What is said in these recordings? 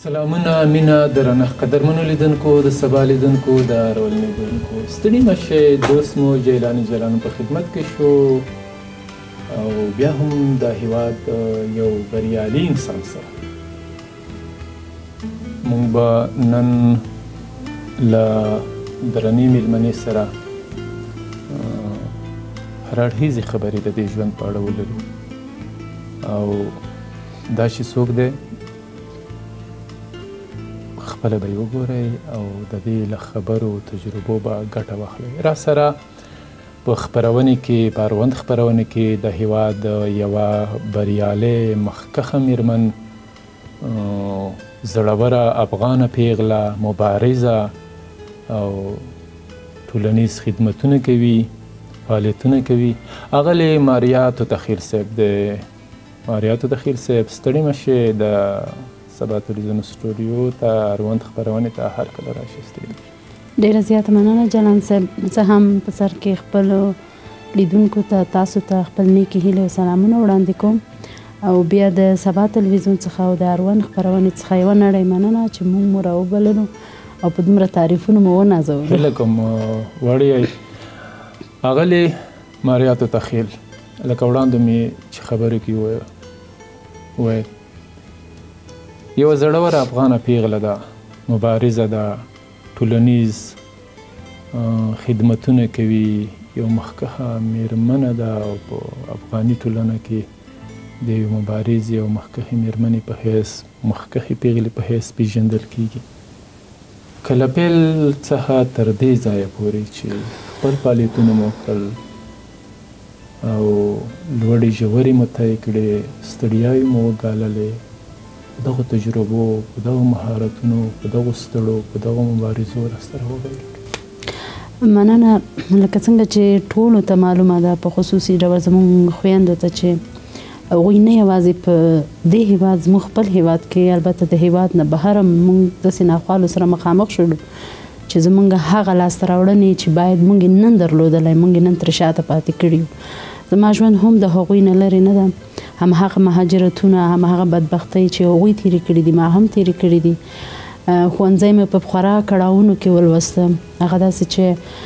سلامونه مینه درنښت قدرمنو لیدونکو د سبا لیدونکو د رول لیدونکو ستړي مه شئ دوست مو جیلاني جلانو په خدمت کې شو او بیا هم د هیواد یو بریالي انسان سره موږ به نن له درنې میلمنې سره هر اړخیزې خبرې د دې ژوند په اړه ولرو او دا چې څوک دی خپله به یې وګورئ او د دې له خبرو تجربو به ګټه واخلئ را سره په خپرونې کې په اړوند خپرونې کې د هیواد یوه بریالۍ مخکښه میرمن زړوره افغانه پیغله مبارزه او ټولنیز خدمتونه کوي فعالیتونه کوي اغلې ماریا توتخیل صاحب دی ماریا توتخیل صاحب ستړي مه شئ د سبا تلویزیون سټوډیو ته اړوند خپرونې ته هر کله راشئ ستړي ډېره زیاته مننه جلان صاحب زه هم په سر کې خپلو لیدونکو ته تاسو ته خپل نیکې هیلې او سلامونه وړاندې کوم او بیا د سبا تلویزیون څخه او د اړوند خپرونې څخه یوه نړۍ مننه چې موږ مو راوبللو او په دومره تعریفونو مو ونازولو هیله کوم وړی اغلې ماریا توتخیل لکه وړاندې مې چې خبرې کې وویل یوه زړوره افغانه پیغله ده مبارزه ده ټولنیز خدمتونه کوي یو مخکښه میرمنه ده او په افغاني ټولنه کې د یو مبارزې او مخکښې میرمنې په حیث مخکښې پیغلې په حیث پیژندل کیږي که له پیل څخه تر دې ځایه پورې چې خپل فعالیتونه مو کړل او لوړې ژورې مو طی کړې ستړیاوې مو وګاللې په دغو تجربو په دغو مهارتونو په دغو ستړو په دغو مبارزو راسره وویل مننه لکه څنګه چې ټولو ته معلومه ده په خصوصي ډول زموږ خویندو ته چې هغوی نه یوازې په دې هیواد زموږ خپل هیواد کې البته د هیواد نه بهر هم موږ داسې ناخوالو سره مخامخ شولو چې زموږ هغه لاسته راوړنې چې باید موږ نن درلودلی موږ نن ترې شاته پاتې کړي یو زما ژوند هم د هغوی نه لرې نه ده همهغه مهاجرتونه همهغه بدبختۍ چې هغوی تېرې کړي دي ما هم تېرې کړي دي ښوونځی مې په خورا کړاوونو کې ولوسته هغه داسې چې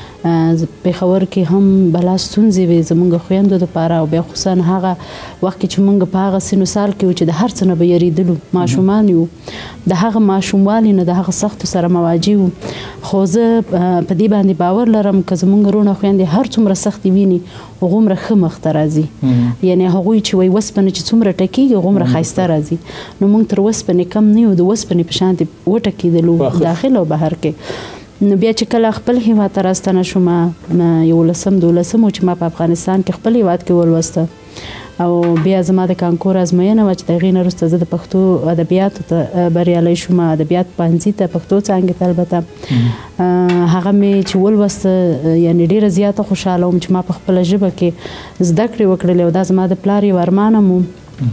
پېښور کې هم بلا ستونزې وې زموږ خویندو دپاره او بیا خصوصا هغه وخت کې چې موږ په هغه سن و سال کې وو چې د هر څه نه به یېرېدلو ماشومان یو د هغه ماشوموالي نه د هغه سختو سره مواجه وو خو زه په دې باندې باور لرم که زموږ وروڼه خویندې هر څومره سختې ویني هغومره ښه مخته راځي یعنې هغوی چې وایي وسپنه چې څومره ټکېږي هغومره ښایسته راځي نو موږ تر وسپنې کم نه یو د وسپنې په شانتې وټکېدلو داخل او بهر کې نو بیا چې کله خپل هیواد ته راستنه شوم 11 12 چې ما په افغانستان کې خپل هیواد کې ولوسته او بیا زما د کانکور ازموینه وه چې د هغې نه وروسته زه د پښتو ادبیاتو ته بریالی شوم ادبیات پوهنځي ته پښتو څانګې ته البته هغه مې چې ولوسته یعنې ډېره زیاته خوشحاله وم چې ما په خپله ژبه کې زده کړې وکړلې او دا زما د پلار یو ارمان هم و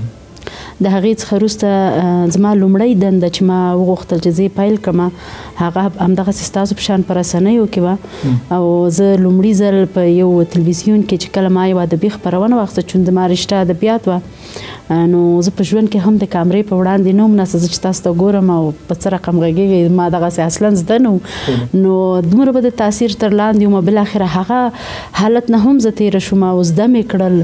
د هغې څخه وروسته زما لومړۍ دنده چې ما وغوښتل چې زه یې پیل کړم هغه همدغسې ستاسو په شان په رسنیو کې وه او زه لومړي ځل په یو تلویزیون کې چې کله ما یو ادبي خپرونه واخیسته چون زما رشته ادبیات وه نو زه په ژوند کې هم د کامرې په وړاندې نه وم ناسه زه چې تاسو ته ګورم او په څه رقم غږېږئ ما دغسې اصلا زده نه نو دومره به د تاثیر تر لاندې وم بالاخره هغه حالت نه هم زه تېره شوم او زده مې کړل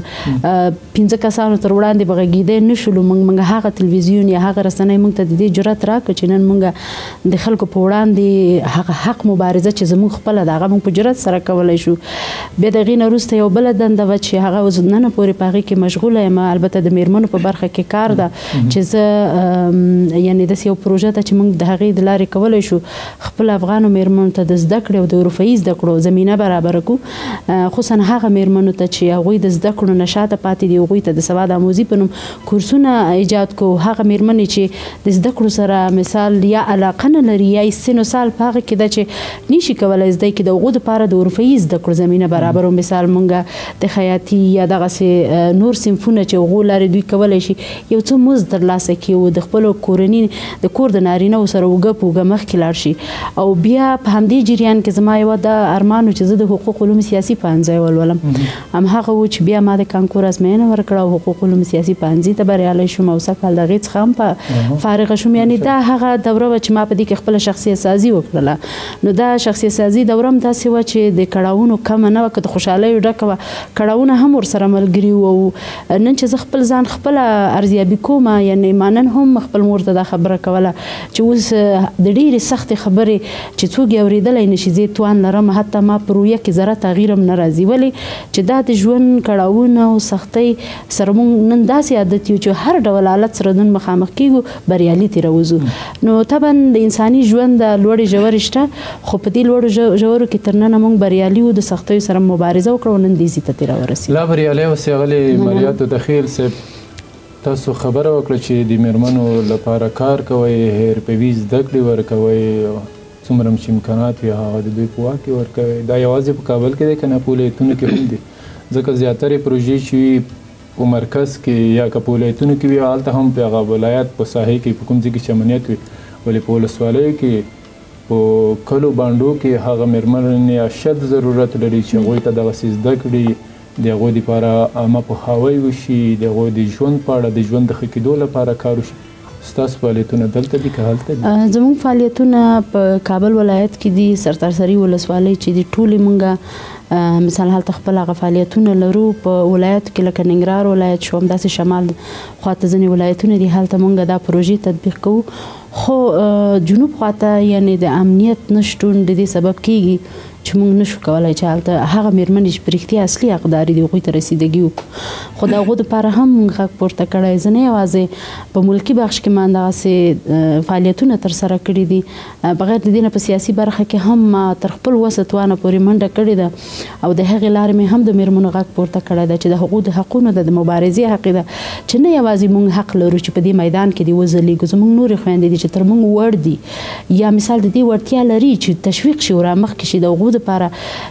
5 کسانو تر وړاندې به غږېدی نه شولو موږ هغه تلویزیون یا هغه رسنۍ موږ ته د دې جرأت راکړه چې نن موږ د خلکو په وړاندې هغه حق مبارزه چې زموږ خپله ده هغه موږ په جرأت سره کولی شو بیا د هغې نه وروسته یو بله دنده وه چې هغه اوس ننه پورې په هغې کې مشغوله یم البته د میرمنو په برخه کې کار ده چې زه یعنې داسې یو پروژه ده چې موږ د هغې د لارې کولی شو خپل افغانو میرمنو ته د زده کړې او د اروپایي زده کړو زمینه برابره کړو خصوصا هغه میرمنو ته چې هغوی د زده کړو نه شاته پاتې دي هغوی ته د سواد آموزي په نوم کورسونه ایجاد کو هغه میرمنې چې د زده کړو سره مثال یا علاقه نه لري یا یې سن و سال په هغه کې ده چې نشي کولی زده کړي د هغو دپاره د اروپایي زده کړو زمینه برابرو مثال موږ د خیاطي یا دغسې نور صنفونه چې هغو لارې لارې دوی کولی شي یو څه مزد ترلاسه کړي او د خپلو کورني د کور د نارینهو سره اوږه په اوږه مخکې لاړ شي او بیا په همدې جریان کې زما یوه دا ارمان و چې زه د حقوق علوم سیاسي پوهنځی ولولم همهغه و چې بیا ما د کانکور ازموینه ورکړه او حقوق علوم سیاسي پوهنځي ته بریالی شوم او سږ کال د هغې څخه هم په فارغه شوم یعنې دا هغه دوره وه چې ما په دې کې خپله شخصیت سازي وکړله نو دا شخصیت سازي دوره هم داسې وه چې د کړاوونو کمه نه وه که د خوشحالیو ډکه وه کړاوونه هم ورسره ملګري وو او نن چې زه خپل ځان خپله ارزیابي کوم یعنې ما نن هم خپل مور ته دا خبره کوله چې اوس د ډېرې سختې خبرې چې څوک یې اورېدلی نه شي زه توان لرم حتی ما په رویه کې ذره تغییر هم نه راځي ولې چې دا د ژوند کړاوونه او سختۍ سره موږ نن داسې عادت یو چې هر ډول حالت سره نن مخامخ کېږو بریالي ترې راوځو نو طبعا د انساني ژوند د لوړې ژورې شته خو په دې لوړو ژورو کې تر ننه موږ بریالي وو د سختیو سره مبارزه وکړو نن دې ځای ته ترې راورسېدو لا بریالي اوسې ښاغلې مریاتو تخیل صاحب تاسو خبره وکړه چې د میرمنو لپاره کار کوئ حرفوي زده کړې ورکوئ څومره چې امکانات وي هغه د دوی په واک کې ورکوي دا یوازې په کابل کې دی که نه په ولایتونو کې هم دي ځکه زیاترې پروژې چې وي په مرکز کې یا که په ولایتونو کې وي هلته هم په هغه ولایت په ساحې کې په کوم ځای کې چې امنیت وي ولې په ولسوالیو کې په کلو بانډو کې هغه میرمنې اشد ضرورت لري چې هغوی ته دغسې زده کړي د هغوی دپاره عامه پوهاوی وشي د هغوی د ژوند په اړه د ژوند د ښه کېدو لپاره کار وشي ستاسو فعالیتونه دلته دي که هلته دي زموږ فعالیتونه په کابل ولایت کې دي سرتاسري ولسوالۍ چې دي ټولې موږ مثال هلته خپل هغه فعالیتونه لرو په ولایت کې لکه ننګرهار ولایت شو همداسې شمال خواته ځینې ولایتونه دي هلته موږ دا پروژې تطبیق کوو خو جنوب خواته یعنې د امنیت نشتون د دې سبب کیږي چې موږ نشو کولی چې هلته هغه میرمنې چې په رښتیا اصلي حقداري دي هغوی ته رسیدګي وکړو خو د هغو دپاره هم موږ غږ پورته کړی زه نه یوازې په ملکي بخش کې ما همدغسې فعالیتونه ترسره کړي دي بغیر د دې نه په سیاسي برخه کې هم ما تر خپل وسه توانه پورې منډه کړې ده او د هغې لارې مې هم د میرمنو غږ پورته کړی ده چې د هغو د حقونو د مبارزې حق ده چې نه یوازې موږ حق لرو چې په دې میدان کې دې وځلیږو زموږ نورې خویندې دي چې تر موږ وړ دي یا مثال د دې وړتیا لري چې تشویق شي او رامخکې شي د هغو دپاره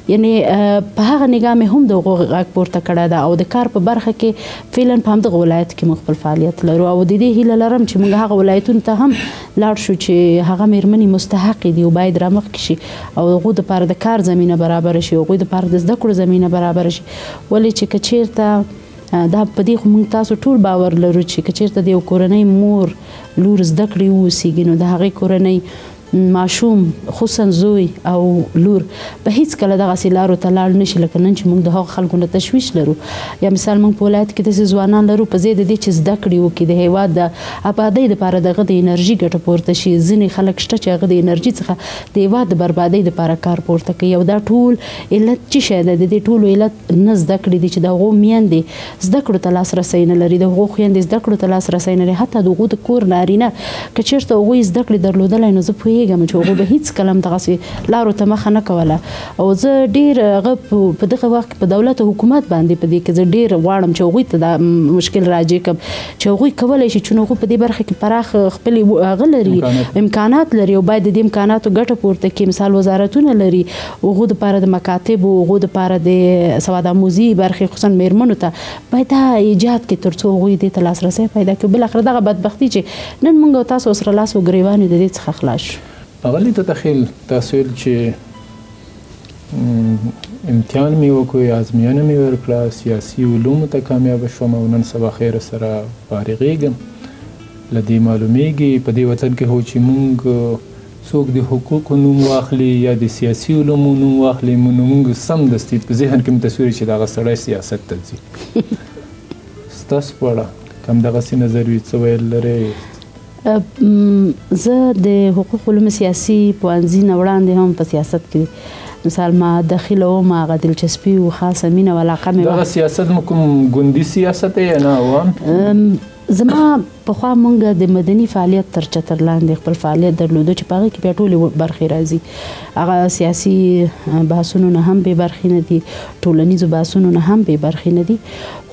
یعنې په هغه نګاه مې هم د هغو غږ پورته کړی ده او د کار په برخه کې فعلا په همدغه ولایت کې موږ خپل فعالیت لرو او د دې هیله لرم چې موږ هغه ولایتونو ته هم لاړ شو چې هغه میرمنې مستحقې دي او باید رامخکې شي او د هغو دپاره د کار زمینه برابره شي هغوی دپاره د زده کړو زمینه برابره شي ولې چې که چیرته دا په دې خو موږ تاسو ټول باور لرو چې که چیرته د یو کورنۍ مور لور زده کړې واوسېږي نو د هغې کورنۍ ماشوم خصوصا زوی او لور په هیڅ کله دغسې لارو ته لاړ نشي لکه نن چې موږ د هغو خلکو نه تشویش لرو یا مثال موږ په ولایت کې داسې ځوانان لرو په ځای د دې چې زده کړې وکړي د هیواد د ابادۍ دپاره د هغه د انرژي ګټه پورته شي ځینې خلک شته چې هغه د انرژي څخه د هیواد د بربادۍ دپاره کار پورته کوي او دا ټول علت څه شی دی د دې ټولو علت نه زده کړې دي چې د هغو میندې زده کړو ته لاسرسی نه لري د هغو خویندې زده کړو ته لاسرسی نه لري حتی د هغو د کور نارینه که چېرته هغوی زده کړې درلودلی نو زه پوهېږم چې هغو به هیڅ کله هم دغسې لارو ته مخه نه کوله او زه ډېر هغه په دغه وخت کې په دولت او حکومت باندې په دې کې زه ډېر غواړم چې هغوی ته دا مشکل راجع کړم چې هغوی کولی شي چې هغوی په دې برخه کې پراخ خپلې هغه لري امکانات لري او باید د دې امکاناتو ګټه پورته کړي مثال وزارتونه لري هغو دپاره د مکاتبو هغو دپاره د سواد آموزي برخې خصوصا میرمنو ته باید دا ایجاد کړي تر څو هغوی دې ته لاسرسی پیدا کړي بالاخره دغه بدبختي چې نن موږ او تاسو سره لاس و ګریوان یو د دې څخه خلاص شو ښاغلي تخیل تاسو ویل چې امتحان مې وکړ ازموینه مې ورکړه سیاسي علومو ته کامیابه شوم او نن سبا خیره سره فارغېږم له دې معلومیږي په دې وطن کې هو چې موږ څوک د حقوقو نوم واخلي یا د سیاسي علومو نوم واخلي نو موږ سمدستي په ذهن کې مو تصویر چې دغه سړی سیاست ته ځي ستاسو په اړه که همدغسې نظر وي څه ویل لرئ زه د حقوق علوم سیاسي پوهنځي نه وړاندې هم په سیاست کې مثال ما داخله وم هغه دلچسپي و خاصه مینه و علاقه مې دغه سیاست مو کوم ګوندي سیاست دی نه عوام زما پخوا مونږ د مدني فعالیت تر چتر لاندې خپل فعالیت درلودو چې په هغې کې بیا ټولې برخې راځي هغه سیاسي بحثونو نه هم بې برخې نه دي ټولنیزو بحثونو نه هم بې برخې نه دي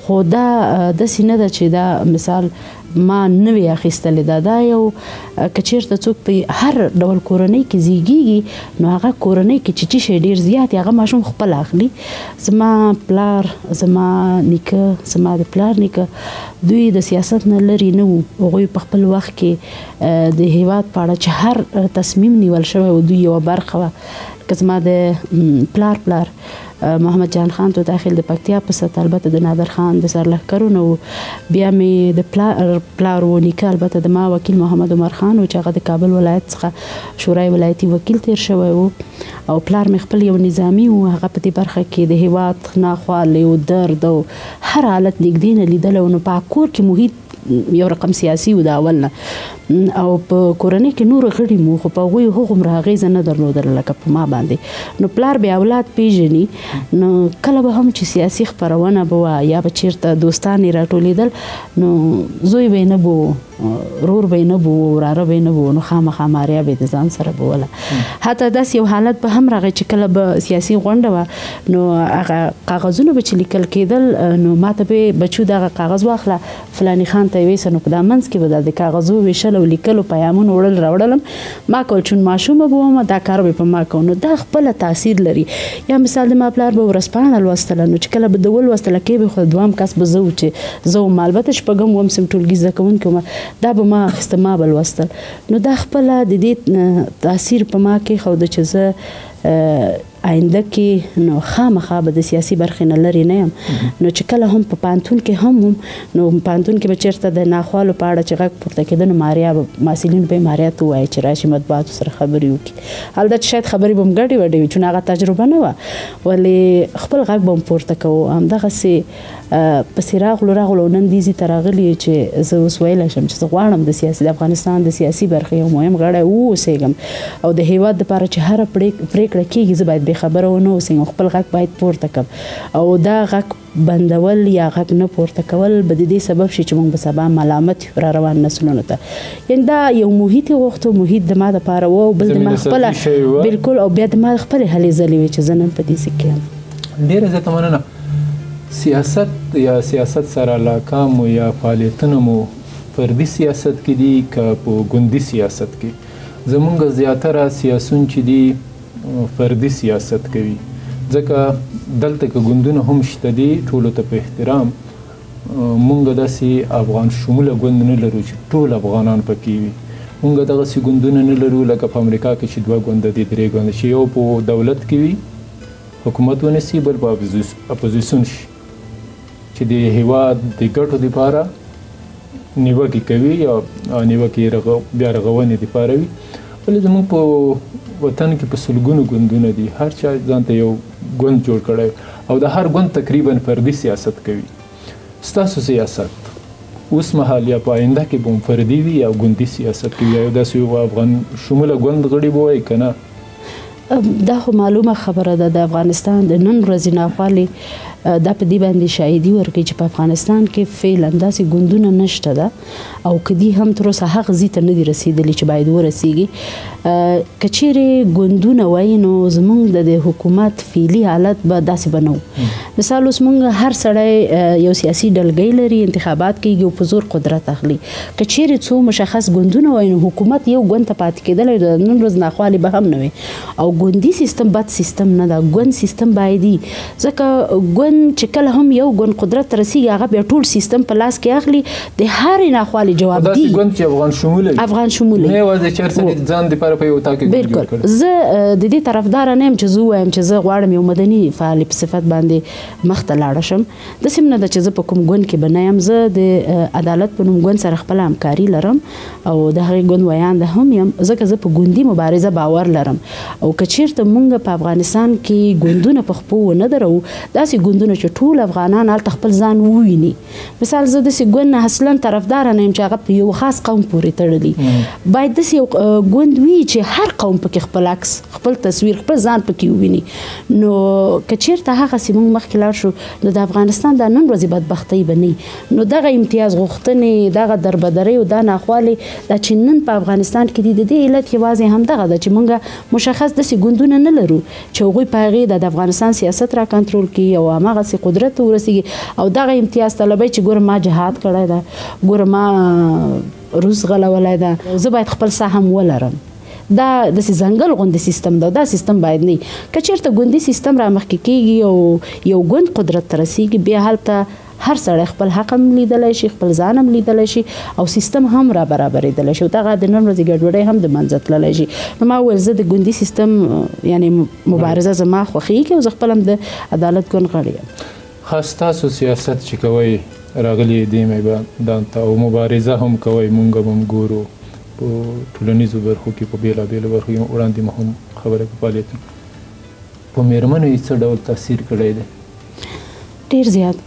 خو دا داسې نه ده چې دا مثال ما نوی اخیستلی دا یو که چېرته څوک په هر ډول کورنۍ کې زیږیږي نو هغه کورنۍ کې چې شی ډېر زیات هغه ماشوم خپل اخلي. زما پلار، زما نیکه، زما د پلار نیکه دوی د سیاست نه لرې نه وو. هغوی په خپل وخت کې د هیواد په اړه چې هر تصمیم نیول شوی و دوی یوه برخه وه. که زما د پلار محمد جان خان تو داخل د پکتیا په سطح، البته د نادر خان د سرلښکرونه و. بیا مې د پلار و نیکه البته د ما وکیل محمد عمر خان و چې هغه د کابل ولایت څخه شورای ولایتي وکیل تیر شوی و، او پلار مې خپل یو نظامي و. هغه په دې برخه کې د هیواد ناخوالې او درد او هر حالت نږدې نه لیدلی. نو په کور کې محیط یو رقم سیاسي و د اول نه، او په کورنۍ کې نور غړي مو خو په هغوی هغومره اغېزه نه درلودله لکه په ما باندې. نو پلار بیا اولاد پیژني، نو کله به هم چې سیاسي خپرونه به وه یا به چېرته دوستان یې راټولېدل نو زوی به یې نه بو، رور به یې نه بو، وراره به یې نه بو، نو خامخا ماریا به یې د ځان سره بوله. حتی داسې یو حالت به هم راغی چې کله به سیاسي غونډه وه نو هغه کاغذونه به چې لیکل کېدل نو ما ته به بچو دغه کاغذ واخله فلاني خان ته یې ویسه، نو په دا منځ کې به د کاغذو ویشل او لیکلو پیامونه وړل راوړلم ما کول، چون ماشومه به وم دا کار به په ما کو. نو دا خپله تاثیر لري. یا مثال د ما پلار به ورځپاڼه لوستله، نو چې کله به د ولوستله کې به خو دوام کس به زه و چې زه وم، البته شپږم وم سم ټولګي زده کوونکی وم، دا به ما اخیسته ما به لوستل. نو دا خپله د دې تاثیر په ما کېښوده چې زه آینده کې نو خامخا به د سیاسي برخې نه لرې نه یم. نو چې کله هم په پوهنتون کې هم وم نو پوهنتون کې به چېرته د ناخوالو په اړه چې غږ پورته کېده نو ماریا به محصلینو به یې ماریا ته ووایي چې راشي مطبوعاتو سره خبرې وکړي. هلته چې شاید خبرې به م ګډې وډې وي چون هغه تجربه نه وه، ولې خپل غږ به م پورته کوو. همدغسې پسې راغلو نن دې ځي ته راغلي چې زه اوس ویلی شم چې زه غواړم د افغانستان د سیاسي برخې یو مهم غړی واوسېږم او د هیواد دپاره چې هره پرېکړه کېږي زه باید بې خبره ونه اوسېږم، خپل غږ باید پورته کړم او دا غږ بندول یا غږ نه پورته کول به د دې سبب شي چې موږ به سبا ملامت را روان نسلونو ته. یعنې دا یو محیط یې غوښته، محیط د ما دپاره و او بل د ما خپله بلکل، او بیا د ما خپلې هلې ځلې وې چې زه نن په دې ځای کې یم. ډېره زیاته مننه. سیاست یا سیاست سره علاقه مو یا فعالیتونه مو فردي سیاست کې دي که په ګوندي سیاست کې؟ زمونږ زیاتره سیاسون چې دي فردي سیاست کوي، ځکه دلته که ګوندونه هم شته دي ټولو ته په احترام. مونږ داسې افغان شموله ګوند نه لرو چې ټول افغانان پکې وي. مونږ دغسې ګوندونه نه لرو لکه په امریکا کې چې 2 ګونده دي 3 ګونده، چې یو په دولت کې وي حکومت ونیسي، بل په اپوزیسیون شي چې د هیواد د ګټو دپاره نیوکې کوي یا نیوکې بیا رغونې دپاره وي. ولې زموږ په وطن کې په سلګونو ګوندونه دي، هر چا ځان ته یو ګوند جوړ کړی او د هر ګوند تقریبا فردي سیاست کوي. ستاسو سیاست اوس مهال یا په آینده کې به هم فردي وي یا ګوندي سیاست کوي، یا داسې یو افغان شموله ګوند غړي به وایي که نه؟ دا خو معلومه خبره ده. د افغانستان د نن ورځې ناخوالې دا په دې باندې شاهدي ورکوي چې په افغانستان کې فعلا داسې ګوندونه نشته ده او که دي هم تر اوسه هغه ځای ته نه دي رسېدلي چې باید ورسېږي. که چیرې ګوندونه وایي نو زموږ د حکومت فعلي حالت به داسې به نه و. مثال اوس موږ هر سړی یو سیاسي ډلګۍ لري، انتخابات کېږي او په زور قدرت اخلي. که چیرې څو مشخص ګوندونه وایي نو حکومت یو ګوند ته پاتې کېدلی د نن ورځ ناخوالې به هم نه وي. او ګوندي سیستم بد سیستم نه ده، ګوند سیستم باید وي، ځکه ګوند چې کله هم یو ګوند قدرت ته رسېږي هغه بیا ټول سیستم په لاس کې اخلي، د هرې ناخوالې جواب دی. داسې ګوند چې افغان شموله وي، افغان شموله نه یوازې چې هر سړي ځان دپاره په یو اطاق کې ګوند جوړ کړي. زه د دې طرفداره نه یم چې زه ووایم چې زه غواړم یو مدني فعالې په صفت باندې مخ ته لاړه شم. داسې هم نه ده چې زه په کوم ګوند کې به نه یم. زه د عدالت په نوم ګوند سره خپله همکاري لرم او د هغې ګوند ویانده هم یم، ځکه زه په ګوندي مبارزه باور لرم. او که چېرته موږ په افغانستان کې ګوندونه په خپو ونه درو، داسې ګوندونه چې ټول افغانان هلته خپل ځان وویني. مثال زه داسې ګوند نه اصلا طرفداره نه یم چې هغه په یو خاص قوم پورې تړلی. باید داسې یو ګوند وي چې هر قوم پکې خپل عکس، خپل تصویر، خپل ځان پکې وویني. نو که چېرته هغسې موږ مخکې لاړ شو نو د افغانستان دا نن ورځې بدبختۍ به نه. نو دغه امتیاز غوښتنې، دغه دربدرۍ او دا ناخوالې دا چې نن په افغانستان کې دي، د دې علت یوازې همدغه ده چې موږ مشخص داسې ګوندونه نه لرو چې هغوی په هغې د افغانستان سیاست را کنټرول کړي او هماغسې قدرت ورسیږي او دغه امتیاز طلبی چې ګوره ما جهاد کړی ده ګوره ما روس غلولی ده زه باید خپل سهم ولرم دا داسې ځنګل غوندې سیستم ده دا سیستم باید نه که چېرته ګوندي سیستم رامخکې کېږي او یو ګوند قدرت ته رسیږي بیا هلته هر سړی خپل حق هم لیدلی شي خپل ځان هم لیدلی شي او سیستم هم را برابرېدلی شي او دغه د نن ورځې ګډوډۍ هم د منځه تللی شي نو ما وویل زه د ګوندي سیستم یعنې مبارزه زما خوښېږي او زه خپل هم د عدالت ګوند غړی یم خاص تاسو سیاست چې کوئ راغلي دې میدان ته او مبارزه هم کوئ مونږ هم ګورو په ټولنیزو برخو کې په بېلابېلو برخو کې وړاندې مو هم خبره په فعالیتونه په مېرمنو یې څه ډول تاثیر کړی دی ډیر زیات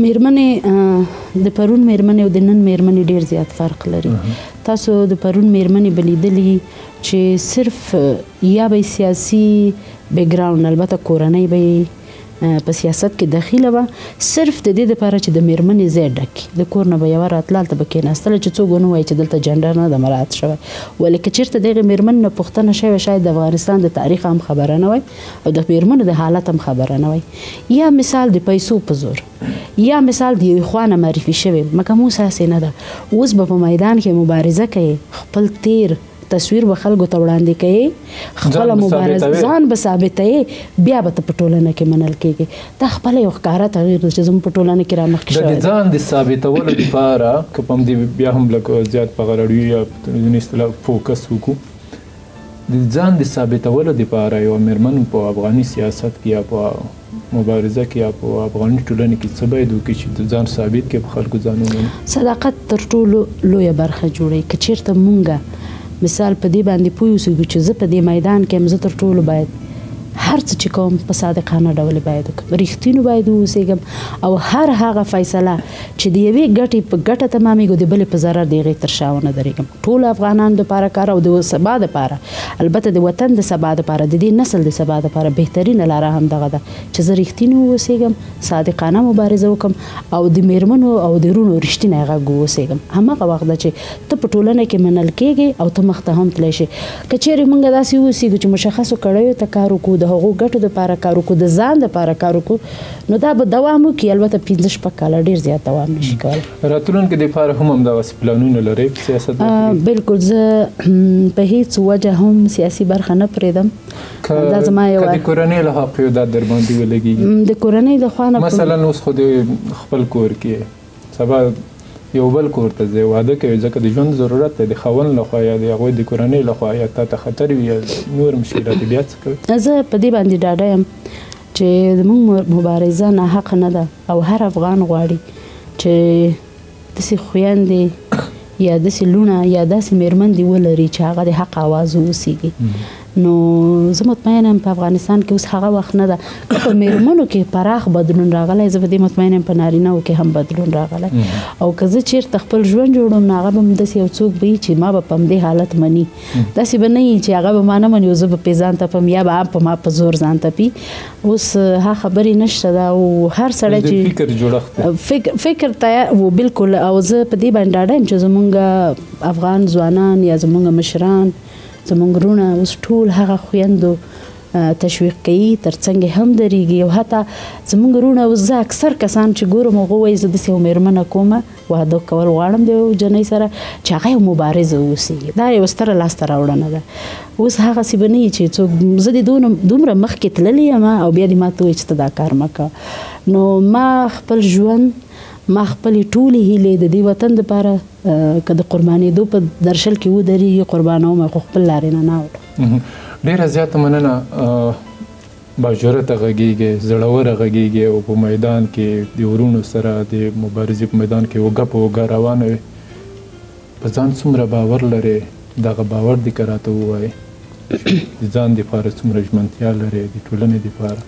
میرمنې د پرون میرمنې او د نن میرمنې ډیر زیات فرق لري تاسو د پرون میرمنې به لیدلي چې صرف یا به سیاسي بیک ګراوند البته کورنۍ به په سیاست کې دخیله وه صرف د دې دپاره چې د میرمنې ځای ډکي د کور نه به یوه راتله هلته به کېناستله چې څوک ونه وایي چې دلته جنډر نه ده مراعات شوی ولې که چېرته د هغې میرمنې نه پوښتنه شوې شاید د افغانستان د تاریخ هم خبره نه وای او د میرمنو د حالت هم خبره نه وای یا مثال د پیسو په زور یا مثال د یوې خوا نه معرفي شوې مګر مو هسې نه ده اوس به په میدان کې مبارزه کوي خپل تیر تصویر به خلکو ته وړاندې کوي خپله مبارزه ځان به ثابتوي بیا به ته په ټولنه کې منل کېږي دا خپله یو ښکاره تغیر دی چې زموږ په ټولنه کې رامخکې شوی د ځان د ثابتولو لپاره که په همدې بیا هم لږ زیات په غرړوي یا په اصطلاح فوکس وکړو د ځان د ثابتولو لپاره یوه مېرمن په افغاني سیاست کې یا په مبارزه کې یا په افغاني ټولنه کې څه باید وکړي چې د ځان ثابت کړي په خلکو ځان ومني صداقت تر ټولو لویه برخه جوړوي که چېرته مونږ مثال په دې باندې پوه اوسېږو چې زه په دې میدان کې یم زه تر ټولو باید هر څه چې کوم په صادقانه ډول باید وکړم رښتینو باید واوسېږم او هر هغه فیصله چې د یوې ګټې په ګټه تمامېږي او د بلې په ضرر د هغې تر شا ونه درېږم ټولو افغانانو دپاره کار او د سبا دپاره البته د وطن د سبا دپاره د دې نسل د سبا دپاره بهترینه لاره هم دغه ده چې زه رښتینو واوسېږم صادقانه مبارزه وکړم او د میرمنو او د وروڼو رښتینی غږ واوسېږم هماغه وخت ده چې ته په ټولنه کې منل کېږې او ته مخته هم تللی شي که چېرې موږ داسې واوسېږو چې مشخصو کړیو ته کار وکړو د هغو ګټو دپاره کار وکړو د ځان دپاره کار وکړو نو دا به دوام وکړي البته 15 کاله ډېر زیات دوام نشي کولی راتلونکي دپاره هم همدغسې پلانونه لرئ په سیاست بلکل زه په هیڅ وجه هم سیاسي برخه نه پرېږدم دا زما یوه که د کورنۍ له خوا دا در باندې ولګېږي د کورنۍ د خوا نه مثلا اوس خو د خپل کور کې سبا یو بل کور ته ځې واده کوي ځکه د ژوند ضرورت دی د خاوند لخوا یا د هغوی د کورنۍ لخوا یا تا ته خطر وي یا نور مشکلات بیا څه کوي زه په دې باندې ډاډه یم چې زموږ مبارزه ناحقه نه ده او هر افغان غواړي چې داسې خویندې یا داسې لوڼه یا داسې میرمن دې ولري چې هغه د حق اواز واوسېږي نو زه مطمئنه یم په افغانستان کې اوس هغه وخت نه ده که په میرمنو کې پراخ بدلون راغلی زه په دې مطمئنه یم په نارینهو کې هم بدلون راغلی او که زه چېرته خپل ژوند جوړوم نو هغه به م داسې یو څوک به وي چې ما به په همدې حالت مني داسې به نه وي چې هغه به ما نه مني او زه به پرې ځان تپم یا به په ما په زور ځان تپي اوس هغه خبرې نشته ده او هر سړی چې فکر تیار و بلکل او زه په دې باندې ډاډه یم چې زمونږ افغان ځوانان یا زمونږ مشران زمونږ وروڼه اوس ټول هغه خویندو تشویق کوي ترڅنګ هم درېږي او حتی زمونږ وروڼه اوس زه اکثر کسان چې ګورم هغه وایي زه داسې یو میرمنه کومه واده کول غواړم د یو جنۍ سره چې هغه یو مبارزه واوسېږي دا یوه ستره لاسته راوړنه ده اوس هغسې به نه وي چې څوک زه د دومره مخکې تللې یم او بیا دې ما ته وایي چې ته دا کار مه کوه نو ما خپل ژوند ما خپلې ټولې هیلې د دې وطن دپاره که د قربانېدو په درشل کې ودرېږي قربانوم خو خپل لارې نه اوړم ډېره زیاته مننه باجرته غږیږي زړوره غږیږي او په میدان کې د وروڼو سره د مبارزې په میدان کې اوږه په اوږه روانه وي په ځان څومره باور لرې دغه باور دې که راته ووایې د ځان دپاره څومره ژمنتیا لرې د ټولنې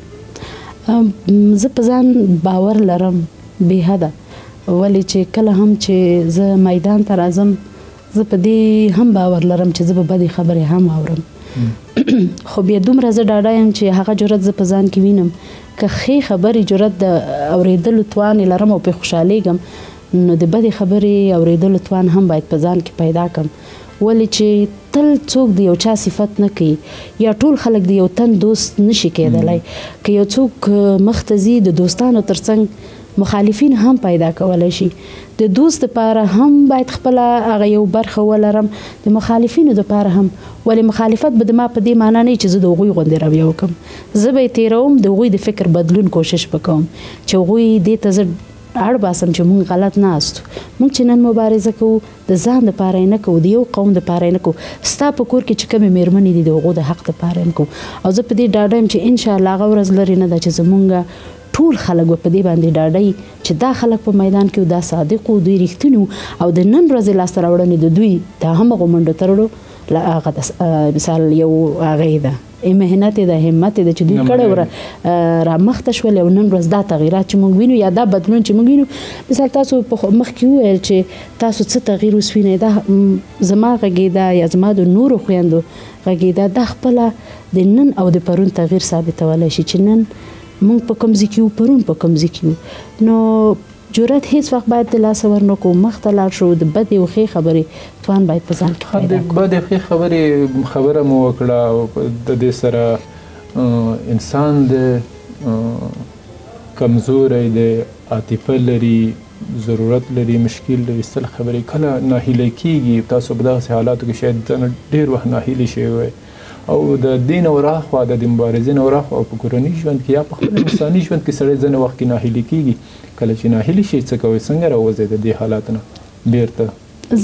دپاره زه په ځان باور لرم بې حده ولې چې کله هم چې زه میدان ته راځم زه په دې هم باور لرم چې زه به بدې خبرې هم اورم خو بیا دومره زه ډاډه یم چې هغه جرأت زه په ځان کې وینم که ښې خبرې جرأت د اورېدلو توان یې لرم او پرې خوشحالېږم نو د بدې خبرې اورېدلو توان هم باید په ځان کې پیدا کړم ولې چې تل څوک د یو چا صفت نه کوي یا ټول خلک د یو تن دوست نشي کېدلی که یو څوک مخ ته ځي د دوستانو ترڅنګ مخالفین هم پیدا کولی شي د دوست لپاره هم باید خپله هغه یو برخه ولرم د مخالفینو دپاره هم ولې مخالفت به ما په دې معنا نه چې زه د هغوی غوندې رویه وکړم زه به یې تېروم د هغوی د فکر بدلون کوشش به کوم چې هغوی دې ته زه اړ باسم چې مونږ غلط ناستو مونږ چې نن مبارزه کوو د ځان دپاره یې نه کوو د یو قوم دپاره یې نه کوو ستا په کور کې چې کومې مېرمنې دي د هغو د حق دپاره یې نه کوو او زه په دې ډاډه یم چې انشاءالله هغه ورځ لرې نه ده چې زمونږ ټول خلک به په دې باندې ډاډه چې دا خلک په میدان کې دا صادق وو دوی رښتیني او د نن ورځې لاسته راوړنې د دوی د همغو منډو تړلو هغه مثال یو هغې ده مهنت د همت د چې دوی کړه را مخته شول او نن ورځ دا تغیرات چې موږ وینو یا دا بدلون چې موږ وینو مثال تاسو په مخکې وویل چې تاسو څه تغییر وسوینئ دا زما غږېدا یا زما د نورو خویندو غږېدا دا خپله د نن او د پرون تغییر ثابتولی شي چې نن موږ په کوم ځای کې یو پرون په کوم ځای کې یو نو جرأت هیڅ وخت باید د لاسه ورنکړو مخته لاړ شو د بدې او ښې خبرې توان باید په ځان کې پیدا کړو د بدې ښې خبرې خبره مو وکړه او د دې سره انسان د کمزوری دی عاطفه لري ضرورت لري مشکل لري ستل خبرې کله ناهیلی کیږي تاسو په دغسې حالاتو کې شاید ډېر وخت ناهیلي شوی وی او د دې نه وراخوا د مبارزې نه وراخوا او په کورني ژوند کې یا په خپل انساني ژوند کې سړی ځینې وخت کې ناهیلي کیږي کله چې ناهیلي شي څه کوئ څنګه راوځئ د دې حالات نه بیرته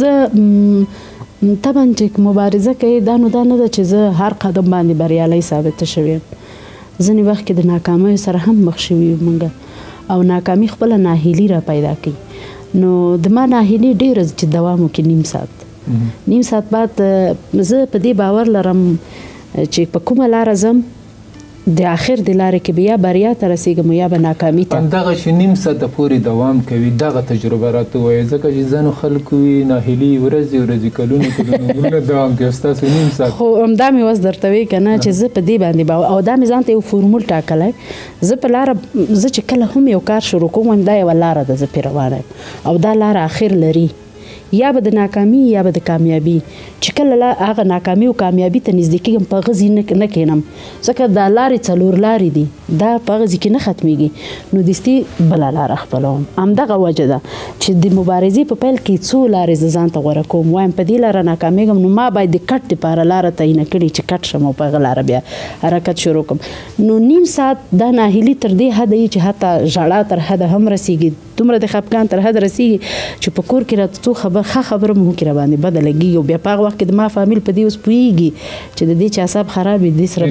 زه طبعا چې مبارزه کوي دا نو دا نه ده چې زه هر قدم باندې بریالی ثابته شوې یم ځینې وخت کې د ناکامیو سره هم مخ شوي یو موږ او ناکامي خپله ناهیلي را پیدا کوي نو د ما ناهیلي ډېره چې دوام وکړي نیم ساعت بعد زه په دې باور لرم چې په کومه لاره ځم د آخر د لارې کې به یا بریا ته رسیږم یا به ناکامي ته همدغه چې نیم ساعته پورې دوام کوي دغه تجربه راته وایي ځکه چې ځینو خلکو وي ناهیلي ورځې کلونه کلونه دوام کوي ستاسو نیم ساعت خو همدا مې اوس درته وایي که نه چې زه په دې باندې او دا مې ځان ته یو فورمول ټاکلی زه په لاره زه چې کله هم یو کار شروع کوم دا یوه لاره ده زه پرې روانه یم او دا لاره آخر لري یا به د ناکامي یا به د کامیابي چې کله هغه ناکامي او کامیابي ته نږدې کېږم په هغه ځای نه کښېنم ځکه دا لارې څلور لارې دي دا په هغه ځای کې نه ختمېږي نو دستي بله لاره خپلوم همدغه وجه ده چې د مبارزې په پیل کې څو لارې زه ځان ته غوره کوم وایم په دې لاره ناکامېږم نو ما باید د کټ دپاره لاره تعینه کړي چې کټ شم او په هغه لاره بیا حرکت شروع کړم نو نیم ساعت دا ناهیلي تر دې حده چې حتی ژړا تر حده هم رسیږي دومره د خفګان تر حده رسیږي چې په کور کې راته څو خبره مو کې را باندې بده لګېږي او بیا په هغه وخت کې د ما فامیل په دې اوس پوهېږي چې د دې چې اعصاب خراب وي دې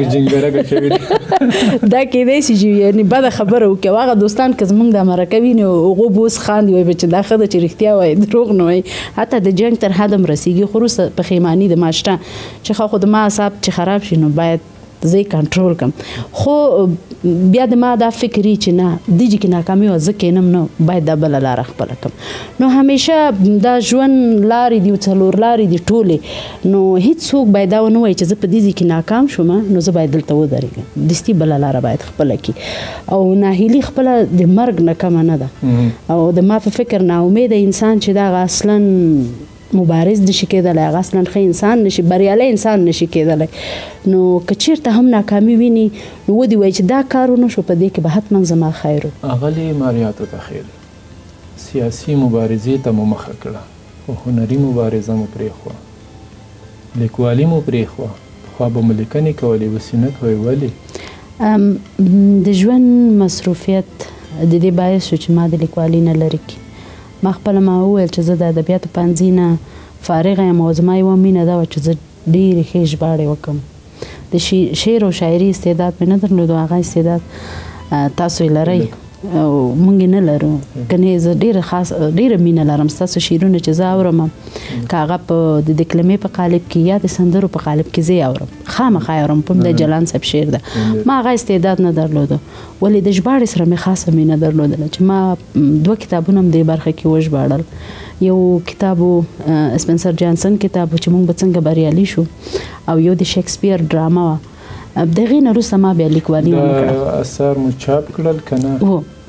سره دا کېدی شي چې یعنې بده خبره وکړي او هغه دوستان که زموږ دا مرکه ویني هغو به اوس خاندي وایي چې دا ښه ده چې رښتیا وایي دروغ نه وایي حتی د جنګ تر حده هم رسېږي خو وروسته پښیماني د ما شته چې خو د ما اعصاب چې خراب شي نو باید زه یې کنټرول کړم خو بیا د ما دا فکر چې نه دې چې کې ناکامي وه زه کینم نه باید دا بله لاره خپله کړم نو همیشه دا ژوند لارې دي څلور لارې دي ټولې نو هیڅوک باید دا ونه وایي چې زه په دې ځای کې ناکام شوم نو زه باید دلته ودرېږم دستي بله لاره باید خپله کړي او ناهیلي خپله د مرګ نه کمه نه ده او د ما په فکر ناامیده انسان چې دا اصلا مبارز نشي کېدلی هغه اصلا ښه انسان نشي بریالی انسان نشي کېدلی نو که چېرته هم ناکامي ویني نو ودې وایي چې دا کار ونه شو په دې کې به حتما زما خیر و اغلې ماریاتو ته خیر سیاسي مبارزې ته مو مخه کړه خو هنري مبارزه مو پرېښوه لیکوالي مو پرېښوه پخوا به مو لیکنې کولې اوس یې نه کوئ ولې د ژوند مصروفیت د دې باعث شو چې ما د لیکوالي نه لرې کړي ما خپله ما وویل چې زه د ادبیاتو پوهنځي نه فارغه یم او زما یوه مینه دا وه چې زه ډېرې ښې ژباړې وکړم د شعر او شاعري استعداد مې نه درلودو هغه استعداد تاسو یې لرئ او موږ یې نه لرو کنې زه ډېره مینه لرم ستاسو شعرونه چې زه اورم که هغه په د کلمې په قالب کې یا د سندرو په قالب کې زه یې اورم خامخا یې اورم په د جلان صاحب شعر ده ما هغه استعداد نه درلودو ولې د ژباړې سره مې خاصه مینه درلودله چې ما 2 کتابونه هم دې برخه کې وژباړل یو کتاب اسپنسر جانسن کتاب چې موږ به څنګه بریالي شو او یو د شکسپیر ډرامه وه د هغې نه وروسته ما بیا لیکوالي ونه کړه اثار مو چاپ کړل که نه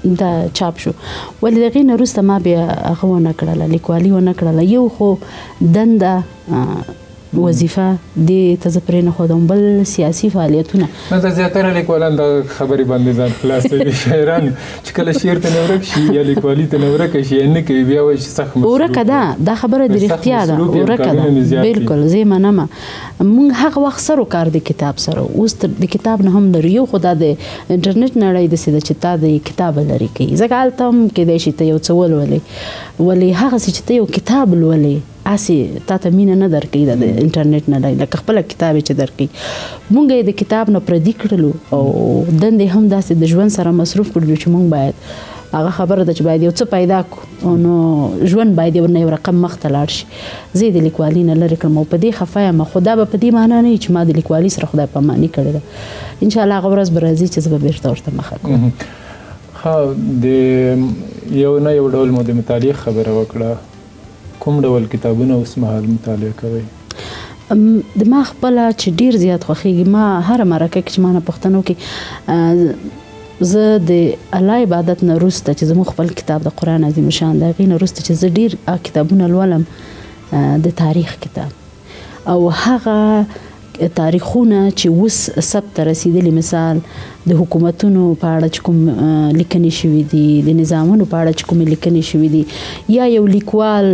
دا چاپ شو ولې د هغې نه وروسته ما بیا هغه ونه کړله لیکوالي ونه کړله یو خو دنده وظیفه دې ته زه پرې نه ښودم بل سیاسي فعالیتونه دلته زیاتره لیکوالان د خبرې باندې ځان خلاصوي شاعران چې کله شعر ته نه ورک شي یا لیکوالي ته نه ورکه شي نه کوي بیا وایي چې سخت ورکه دا خبره د رښتیا ده ورکه ده بالکل زه یې منمه موږ هغه وخت سره کار د کتاب سره اوس د کتاب نه هم لرو یو خو دا د انټرنیټ نړۍ داسې ده چې تا د کتاب لرې کوي ځکه هلته هم کیدای شي ته یو څه ولولې هغسې چې ته یو کتاب لولې اسې تا ته مینه نه درکوي د انټرنیټ نه لکه خپله کتاب چې درکوي موږ یې د کتاب نه پردي کړلو او دندې هم داسې د ژوند سره مصروف کړلو چې موږ باید هغه خبره ده چې باید یو څه پیدا کړو نو ژوند باید یو رقم مخته لاړ شي زه یې د لیکوالي نه لرې کړم او په دې خفه یم خو دا به په دې معنا نه وي چې ما د لیکوالي سره خدای پاماني کړې ده انشاءالله هغه ورځ به راځي چې زه به بېرته ورته مخه کړم ښه د یو نه یو ډول مو د مطالعې خبره وکړه کوم ډول کتابونه اوس مهال مطالعه کوئ د ما خپله چې ډېر زیات خوښېږي ما هره مرکه کې چې ما نه پوښتنه وکړي زه د الله عبادت نه وروسته چې زموږ خپل کتاب د قرآن عظیم شان د هغې نه وروسته چې زه ډېر کتابونه لولم د تاریخ کتاب او هغه تاریخونه چې اوس ثبت رسیدلي مثال د حکومتونو په اړه چې کوم لیکنې شوي دي د نظامونو په اړه چې کومې لیکنې شوي دي یا یو لیکوال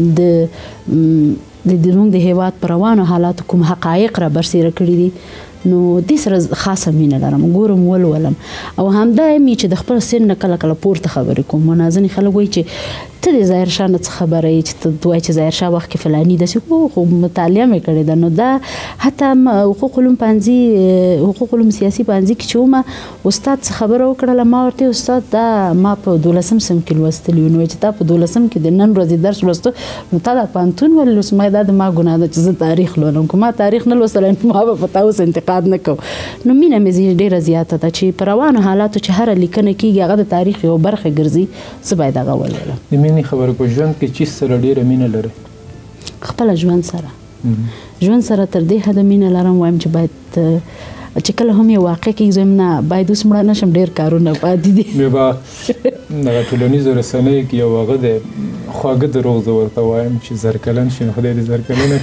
د زموږ د هېواد په روانو حالاتو کوم حقایق را برسېره کړي دي نو دې سره خاصه مینه لرم ګورم ولولم او همدا مې چې د خپل سن نه کله کله پورته خبرې کوم منازنې خلک وایي چې ته د ظاهر شاه نه څه خبره یې چې ته وایي چې ظاهر شاه وخت کې فلاني داسې خو مطالعه مې کړې ده نو دا حتی حقوق علوم سیاسي پوهنځي کې چې ومه استاد څه خبره وکړله ما ورته استاد دا ما په 12 صنف کې لوستلي نو چې تا په 12 کې د نن ورځې درس لوستو نو تا دا پوهنتون ولې لوست ما دا د ما ګناه ده چې زه تاریخ لولم که ما تاریخ نه لوستلی نو ما به په تا اوس انتقاد نه کوم نو مینه مې ډېره زیاته ده چې په روانو حالاتو چې هره لیکنه کېږي هغه د تاریخ یو برخه ګرځي زه باید هغه ولولم د مینې خبره کو ژوند کې چیز سره ډېره مینه لرئ خپله ژوند سره تر دې حده مینه لرم وایم چې باید چې کله هم یو واقع کېږي زه نه باید اوس مړه نه شم ډېر کارونه پاتې دي بیا به دغه ټولنیزو رسنیو کې یو هغه دی خواږه دروغ زه ورته وایم چې زرکلن شي نو خدای دې زرکلنه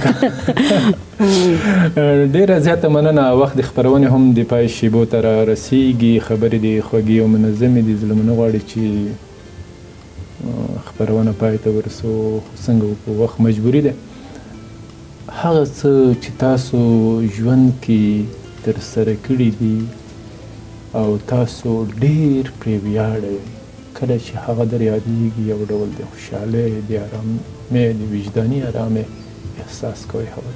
کړه ډېره زیاته مننه وخت د خپرونې هم د پای شیبو ته را رسیږي خبرې دې خوږې او منظمې دي زړه مو نه غواړي چې خپرونه پای ته ورسو څنګه په وخت مجبوري ده هغه څه چې تاسو ژوند کې ترسره کړي دي او تاسو ډېر پرې ویاړئ کله چې هغه در یادېږي یو ډول د خوشحالۍ د ارامۍ د وجداني ارامۍ احساس کوئ هغه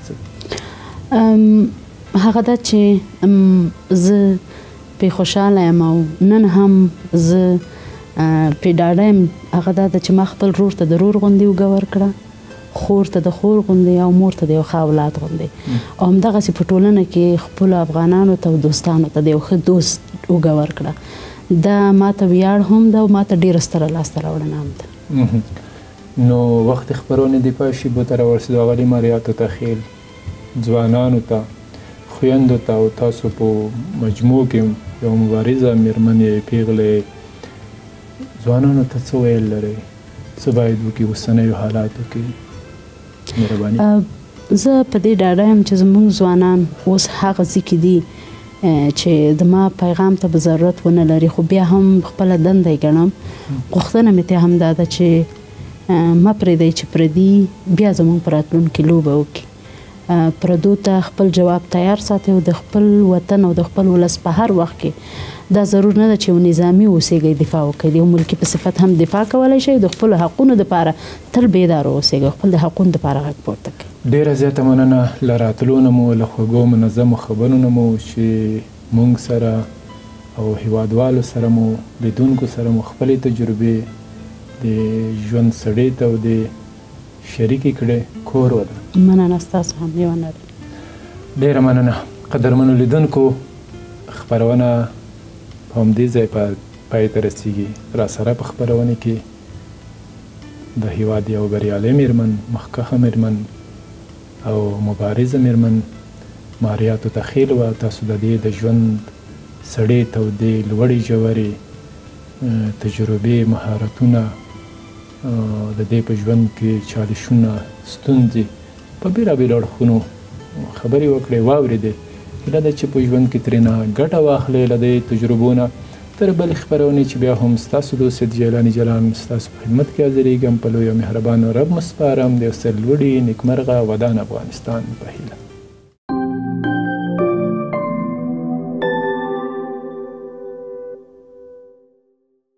څه هغه ده چې زه پرې خوشحاله یم او نن هم زه پرې ډاډه یم هغه دا ده چې ما خپل ورور ته د ورور غوندې اوږه ورکړه خور ته د خور غوندې او مور ته د یو ښه اولاد غوندې او همدغسې په ټولنه کې خپلو افغانانو ته او دوستانو ته د یو ښه دوست اوږه ورکړه دا ماته ویاړ هم ده او ماته ډېره ستره لاسته راوړنه هم ده نو وخت خپرونې د پای شیبو ته راورسېدو هغه لیماریاتو ته خیل ځوانانو ته خویندو ته او تاسو په مجموع کې یو مبارزه مېرمن یې پیغلې ځوانانو ته څه ویل لرئ څه باید وکړي اوسنیو حالاتو کې مهرباني زه په دې ډاډه یم چې زموږ ځوانان اوس هغه ځای کې دي چې د ما پیغام ته به ضرورت ونه لري خو بیا هم خپله دنده یې ګڼم غوښتنه مې ترې هم دا ده چې مه پرېږدئ چې پردي بیا زموږ په راتلونکي لوبه وکړي پردو ته خپل جواب تیار ساتئ او د خپل وطن او د خپل ولس په هر وخت کې دا ضرور نه ده چې یو نظامي اوسېږئ دفاع وکړئ د یو ملکي په صفت هم دفاع کولی شئ د خپلو حقونو دپاره تل بیداره اوسېږئ خپل د حقونو دپاره غږ پورته کړئ ډېره زیاته مننه له راتلو نه مو له خوږو منظمو خبرو نه مو چې موږ سره او هیوادوالو سره مو لیدونکو سره مو خپلې تجربې د ژوند سړې ته او د شریکې کړې کور وده مننه ستاسو هم یوه نړۍ ډېره مننه قدرمنو لیدونکو خپرونه په همدې ځای پای ته رسیږي را سره په خپرونې کې د هیواد یو بریالۍ مېرمن مخکښه مېرمن او مبارزه مېرمن ماریاتو ته خیل وه تاسو د دې د ژوند سړې تودې لوړې ژورې تجربې، مهارتونه، د دې په ژوند کې چالشونه، ستونزې په بېلابېلو اړخونو خبرې وکړې، واورېدې. هیله ده چې په ژوند کې ترېنه ګټه واخلئ له دې تجربو نه. تر بلې خپرونې چې بیا هم ستاسو دوست سید جیلاني جلان ستاسو په خدمت کې حاضرېږم. په لوی او مهربانو رب مو سپارم. د یو سرلوړي، نیکمرغه، ودان افغانستان په هیله.